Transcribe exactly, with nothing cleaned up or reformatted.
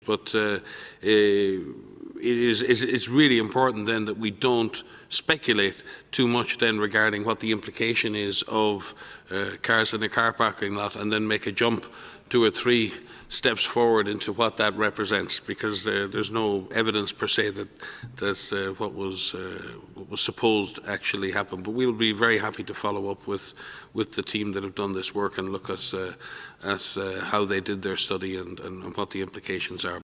But uh, it is it's really important then that we don't speculate too much then regarding what the implication is of uh, cars in a car parking lot, and then make a jump two or three steps forward into what that represents, because uh, there's no evidence per se that that uh, what was uh, what was supposed actually happened. But we'll be very happy to follow up with with the team that have done this work and look at uh, at uh, how they did their study and, and, and what the implications are.